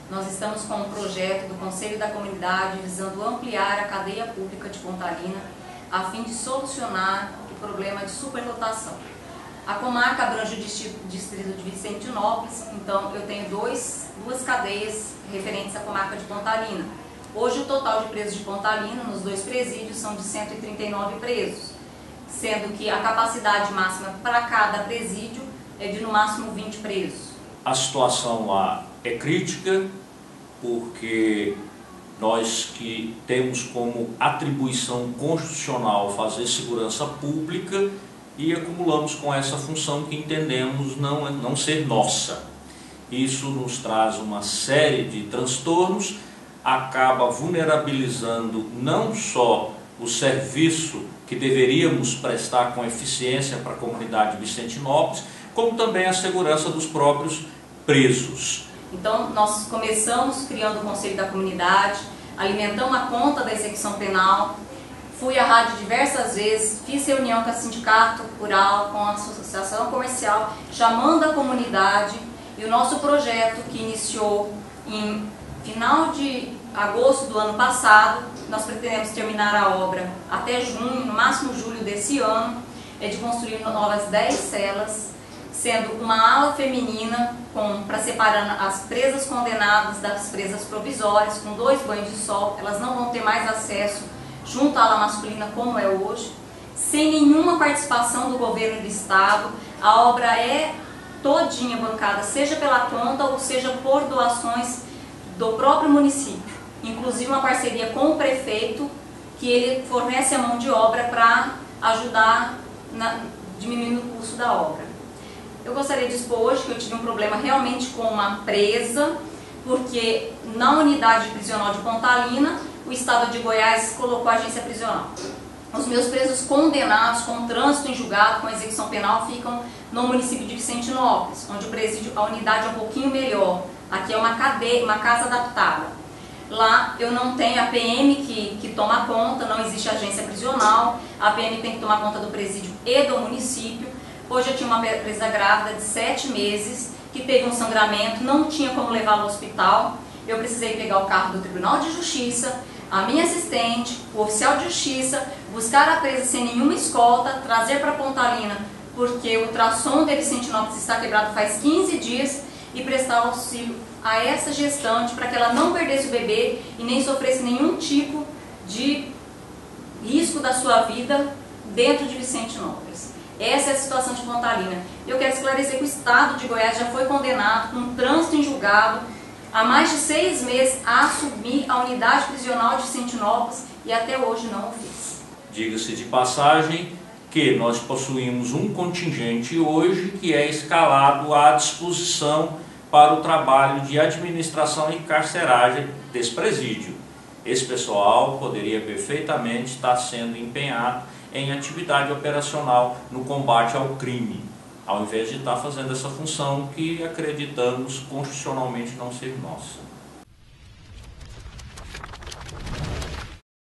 nós estamos com um projeto do Conselho da Comunidade visando ampliar a cadeia pública de Pontalina a fim de solucionar o problema de superlotação. A comarca abrange o distrito de Vicentinópolis, então eu tenho duas cadeias referentes à comarca de Pontalina. Hoje o total de presos de Pontalina nos dois presídios são de 139 presos, sendo que a capacidade máxima para cada presídio é de no máximo 20 presos. A situação lá é crítica porque nós que temos como atribuição constitucional fazer segurança pública e acumulamos com essa função que entendemos não ser nossa. Isso nos traz uma série de transtornos, acaba vulnerabilizando não só o serviço que deveríamos prestar com eficiência para a comunidade de Vicentinópolis, como também a segurança dos próprios presos. Então, nós começamos criando o Conselho da Comunidade, alimentamos a conta da execução penal, fui à rádio diversas vezes, fiz reunião com o Sindicato Rural, com a Associação Comercial, chamando a comunidade, e o nosso projeto, que iniciou em final de agosto do ano passado, nós pretendemos terminar a obra até junho, no máximo julho desse ano, é de construir novas 10 celas, sendo uma ala feminina para separar as presas condenadas das presas provisórias, com 2 banhos de sol. Elas não vão ter mais acesso junto à ala masculina como é hoje, sem nenhuma participação do governo do estado. A obra é todinha bancada, seja pela conta ou seja por doações do próprio município, inclusive uma parceria com o prefeito, que ele fornece a mão de obra para ajudar diminuindo o custo da obra. Eu gostaria de expor hoje que eu tive um problema realmente com uma presa, porque na unidade prisional de Pontalina, o estado de Goiás colocou a agência prisional. Os meus presos condenados com trânsito em julgado, com execução penal, ficam no município de Vicentinópolis, onde o presídio, a unidade é um pouquinho melhor. Aqui é uma cadeia, uma casa adaptada. Lá eu não tenho a PM que toma conta, não existe agência prisional, a PM tem que tomar conta do presídio e do município. Hoje eu tinha uma presa grávida de 7 meses, que teve um sangramento, não tinha como levá-la ao hospital. Eu precisei pegar o carro do Tribunal de Justiça, a minha assistente, o oficial de justiça, buscar a presa sem nenhuma escolta, trazer para Pontalina, porque o ultrassom de Vicentinópolis está quebrado faz 15 dias, e prestar auxílio a essa gestante para que ela não perdesse o bebê e nem sofresse nenhum tipo de risco da sua vida dentro de Vicentinópolis. Essa é a situação de Pontalina. Eu quero esclarecer que o estado de Goiás já foi condenado com trânsito em julgado há mais de 6 meses a assumir a unidade prisional de Vicentinópolis e até hoje não o fez. Diga-se de passagem que nós possuímos um contingente hoje que é escalado à disposição para o trabalho de administração e carceragem desse presídio. Esse pessoal poderia perfeitamente estar sendo empenhado em atividade operacional no combate ao crime, ao invés de estar fazendo essa função que acreditamos constitucionalmente não ser nossa.